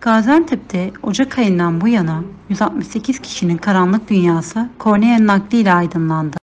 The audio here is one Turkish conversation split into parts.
Gaziantep'te Ocak ayından bu yana 168 kişinin karanlık dünyası kornea nakli ile aydınlandı.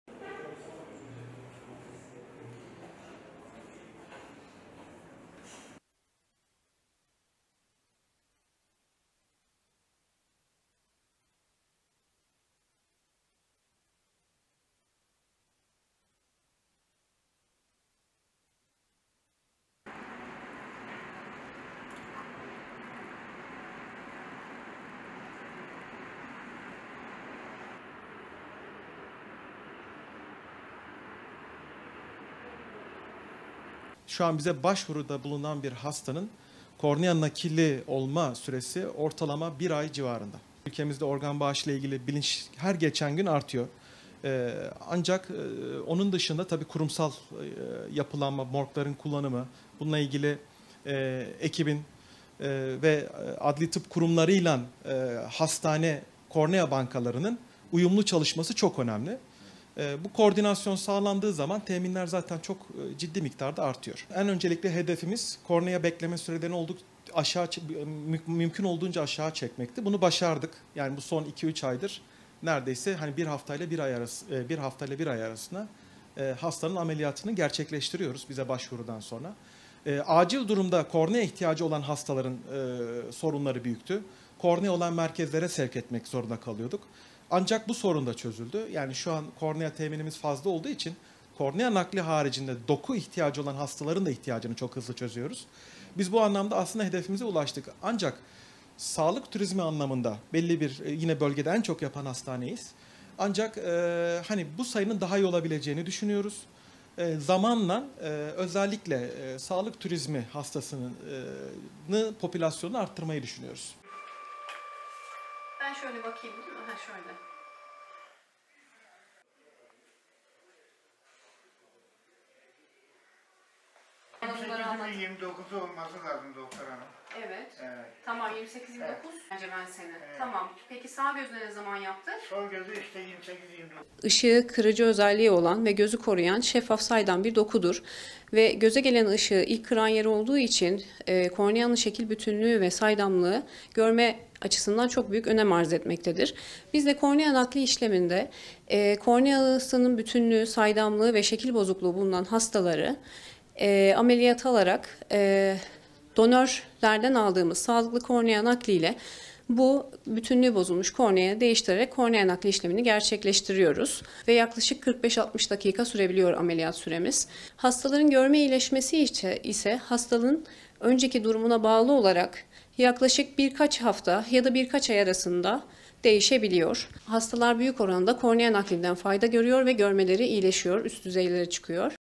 Şu an bize başvuruda bulunan bir hastanın kornea nakili olma süresi ortalama 1 ay civarında. Ülkemizde organ bağışı ile ilgili bilinç her geçen gün artıyor. Ancak onun dışında tabii kurumsal yapılanma, morgların kullanımı, bununla ilgili ekibin ve adli tıp kurumlarıyla hastane kornea bankalarının uyumlu çalışması çok önemli. Bu koordinasyon sağlandığı zaman teminler zaten çok ciddi miktarda artıyor. En öncelikle hedefimiz kornea bekleme sürelerini mümkün olduğunca aşağı çekmekti. Bunu başardık. Yani bu son 2-3 aydır neredeyse hani bir haftayla bir ay arasında hastanın ameliyatını gerçekleştiriyoruz bize başvurudan sonra. Acil durumda kornea ihtiyacı olan hastaların sorunları büyüktü. Kornea olan merkezlere sevk etmek zorunda kalıyorduk. Ancak bu sorun da çözüldü. Yani şu an kornea teminimiz fazla olduğu için kornea nakli haricinde doku ihtiyacı olan hastaların da ihtiyacını çok hızlı çözüyoruz. Biz bu anlamda aslında hedefimize ulaştık. Ancak sağlık turizmi anlamında belli bir yine bölgede en çok yapan hastaneyiz. Ancak hani bu sayının daha iyi olabileceğini düşünüyoruz. Zamanla özellikle sağlık turizmi hastasının popülasyonunu arttırmayı düşünüyoruz. Ben şöyle bakayım değil mi? Ha şöyle. Bunları anlat. 29'u olması lazım doktor hanım. Evet. Evet. Tamam 28-29. Bence ben seni. Evet. Tamam. Peki sağ gözüne ne zaman yaptı? Sol gözü işte 28-29. Işığı kırıcı özelliği olan ve gözü koruyan şeffaf saydam bir dokudur. Ve göze gelen ışığı ilk kıran yer olduğu için korneanın şekil bütünlüğü ve saydamlığı görme açısından çok büyük önem arz etmektedir. Biz de kornea nakli işleminde korneasının bütünlüğü, saydamlığı ve şekil bozukluğu bulunan hastaları ameliyat alarak donörlerden aldığımız sağlıklı kornea nakliyle bu bütünlüğü bozulmuş korneayı değiştirerek kornea nakli işlemini gerçekleştiriyoruz. Ve yaklaşık 45-60 dakika sürebiliyor ameliyat süremiz. Hastaların görme iyileşmesi ise hastalığın önceki durumuna bağlı olarak yaklaşık birkaç hafta ya da birkaç ay arasında değişebiliyor. Hastalar büyük oranda kornea naklinden fayda görüyor ve görmeleri iyileşiyor, üst düzeylere çıkıyor.